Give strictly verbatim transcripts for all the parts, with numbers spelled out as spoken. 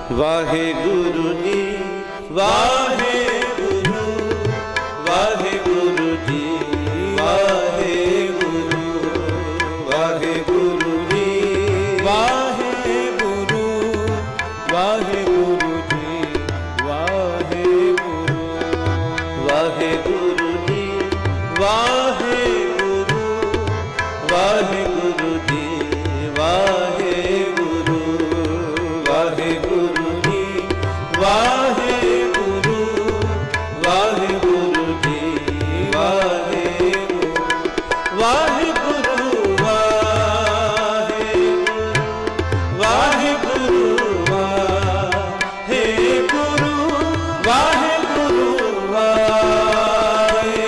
वाहे गुरु जी वाहे गुरु वाहे गुरु जी वाहे गुरु वाहे गुरु जी वाहे गुरु वाहे गुरु जी वाहे गुरु वाहे गुरु जी वाहे गुरु वाहे गुरु जी वाहे गुरु वाहे गुरु जी वाहे गुरु वाहे गुरु जी वाहे गुरु वाहे गुरु वाहे गुरु वाहे गुरु वाहे गुरु वाहे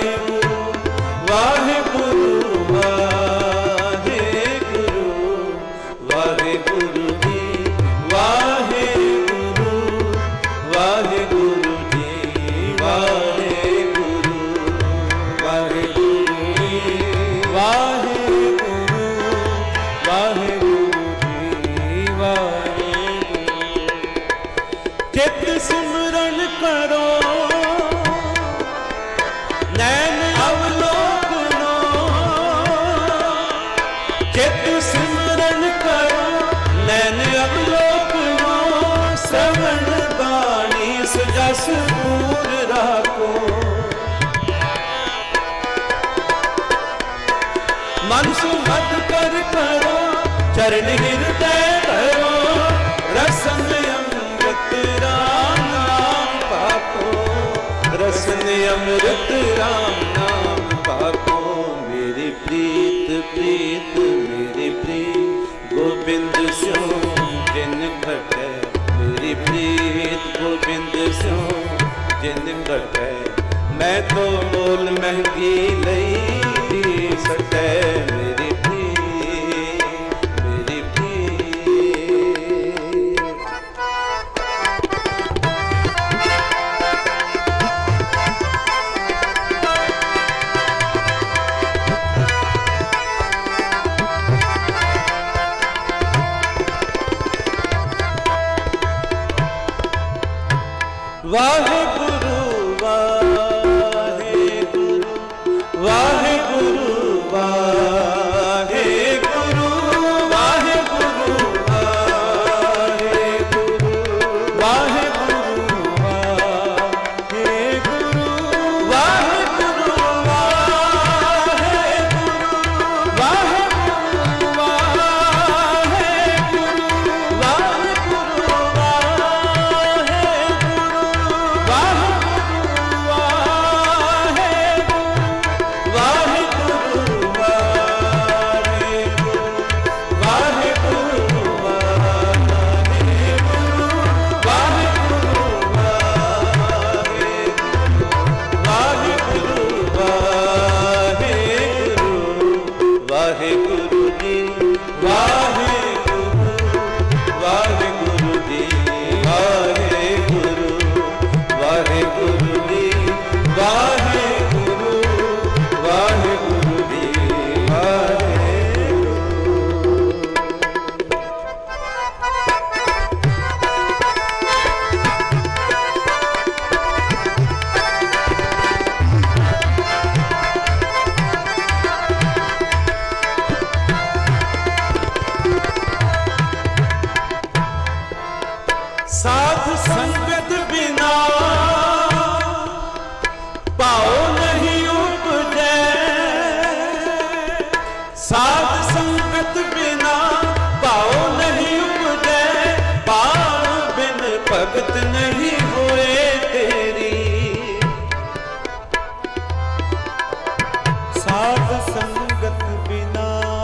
गुरु वाहे गुरु वाहे गुरु जी वाहे गुरु वाहे गुरु जी वाहे गुरु वाहे गुरु वाहे गुरु वाहे गुरु जी वाहे चित सिमरन करो नैन अवलोकनो चित सिमरन करो नैन अवलोकनो श्रवण बाणी सुजस पूर राखो मन सुमत कर करो चरण हृदय करो रसन अमृत राम नाम पाको रसन अमृत राम नाम पाको मेरी प्रीत प्रीत मेरी प्रीत गोविंद स्यो जिन घटे मेरी प्रीत गोविंद स्यो जिन घटे मैं तो मोल महंगी लई सटे मेरी प्रीत मेरी प्रीत वाहे गुरु वाहे गुरु वाहे गुरु वाहे गुरु वाहे गुरु वाहे गुरु वाहे गुरु वाहे गुरु वाहे गुरु वाहे गुरु वाहे गुरु वाहे गुरु वाहे गुरु वाहे गुरु जी वाहे गुरु वाहे गुरु जी वाहे गुरु वाहे गुरु जी वाहे गुरु वाहे गुरु जी वाहे साध संगत बिना पाओ नहीं उपजै साध संगत बिना पाओ नहीं उपजै पार बिन भगत नहीं होए तेरी साध संगत बिना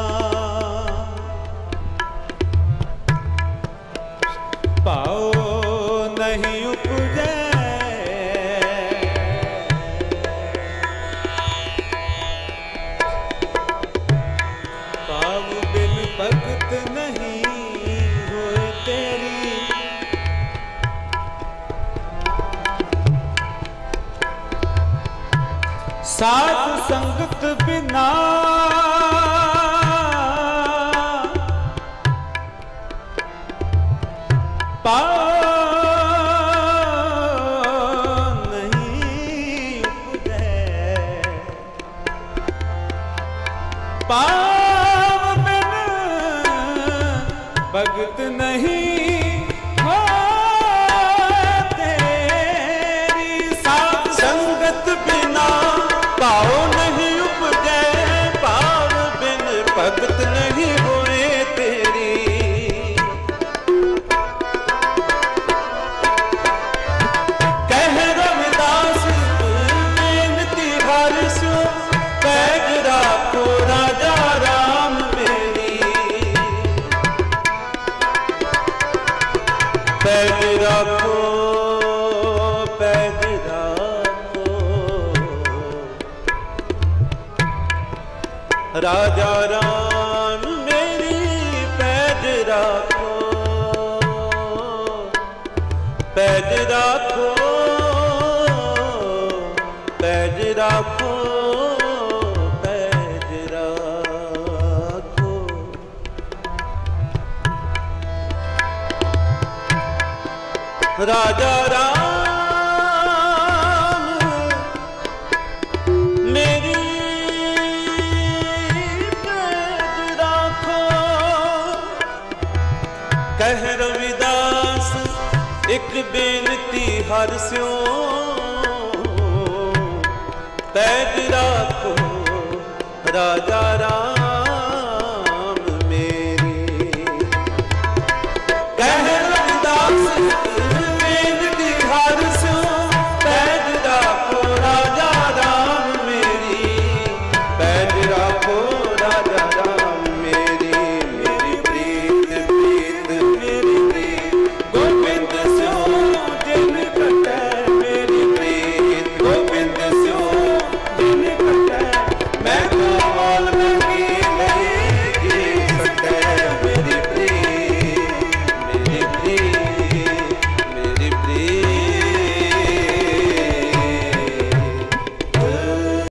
पाओ नहीं उपजै पाव बिन भगत नहीं होए तेरी साध संगत बिना पाओ पाव बिन भगत नहीं हो तेरी। साध संगत बिना पाओ नहीं उपजै, पाव बिन भगत नहीं होए तेरी। कह रविदास बेनती हर सो, पैज राखो राजा राम मेरी। पैज राखो पैज राखो राजा राम मेरी। पैज राखो पैज राखो पैज राखो पैज राखो। राजा राम मेरी पैज राखो। कह रविदास एक बेनती हर स्यों, पैज राखो राजा राम